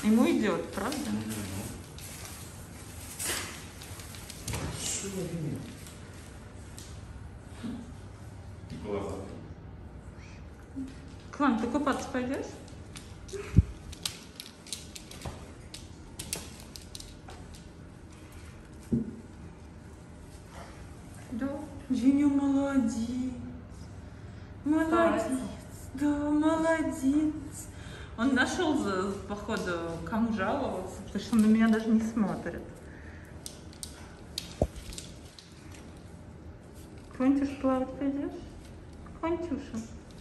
Ему идет, правда? Что я имею? Глаза. Клан, ты купаться пойдешь? Да, Женя молодец. Молодец. Да, молодец. Он нашел, походу, кому жаловаться, потому что он на меня даже не смотрит. Клантюш, плавать пойдешь? Клантюша.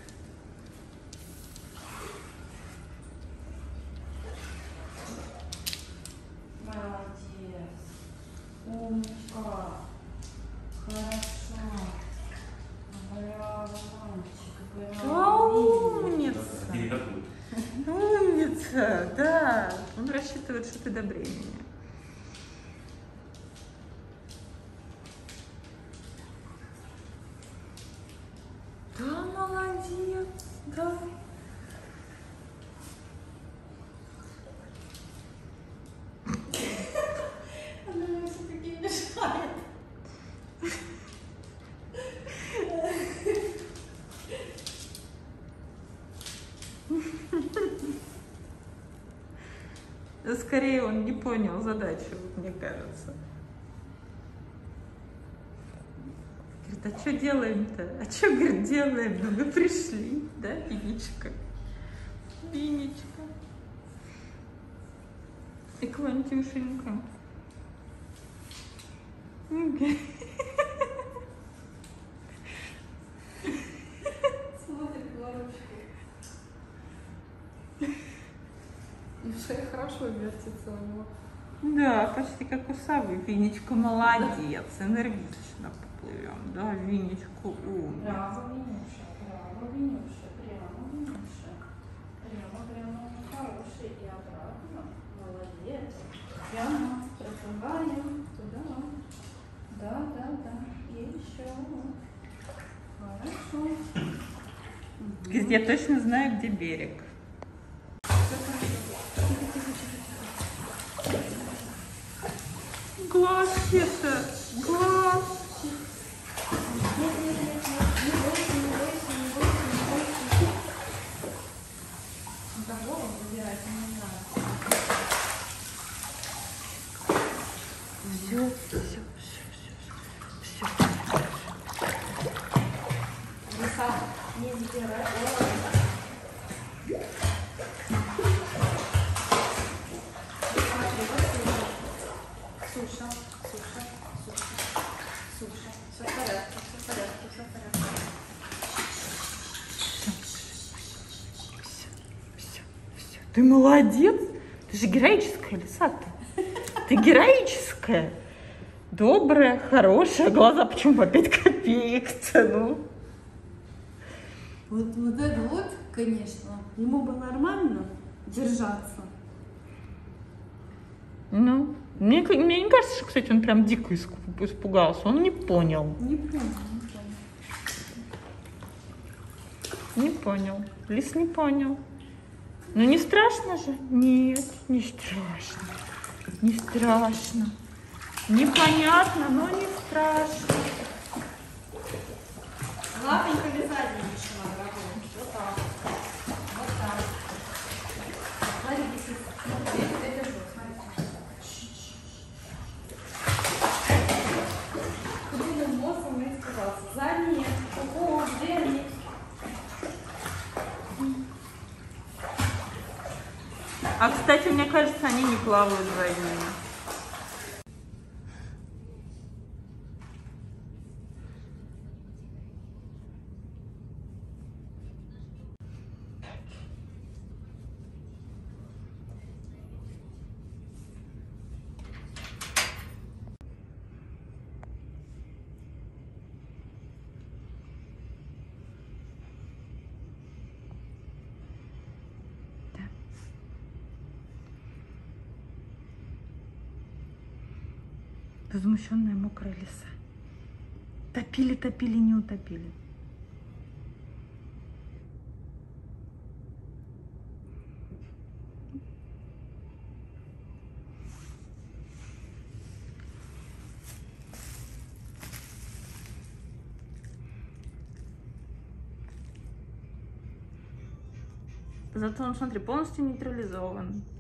Молодец. Умничка. Хорошо. Браво, мальчик. Браво. Умница. Умница, да. Он рассчитывает, что ты добрее меня. Да, молодец, да. Она мне все-таки мешает. Скорее он не понял задачу, мне кажется. Говорит, а что делаем-то? А что, говорит, делаем? Ну, мы пришли, да, Винечка? Винечка. И Клантюшенька. Смотрит на ручку. И шея хорошо вертится у него. Да, почти как у совы. Винечка молодец, энергично поплывем. Да, Винечка умница. Браво, Винюша, браво, Винюша, прямо, Винюша. Прямо, хороший и обратно. Молодец. Прямо, проплываем туда. Да. И еще. Хорошо. Говорит, я точно знаю, где берег. Глаз, Кеша, глаз. Нет, не бойся. За голову выбирать не надо. Все. Лиса, не забирай голову. Суша. Все в порядке. Все. Ты молодец. Ты же героическая лиса-то. Ты героическая. Добрая, хорошая. Глаза почему по 5 копеек-то, ну? Вот это вот, конечно, ему бы нормально держаться. Ну, мне не кажется, что, кстати, он прям дико испугался. Он не понял. Не понял. Лис не понял. Ну, не страшно же? Нет, не страшно. Не страшно. Непонятно, но не страшно. Лапенька или задненька, дорогой? Вот так. Вот так. Смотри, смотри, это же, смотри. Куриным носом не испугался. Задний, ого, где они? А, кстати, мне кажется, они не плавают задними. Возмущенная мокрая лиса. Топили, не утопили. Зато он, смотри, полностью нейтрализован.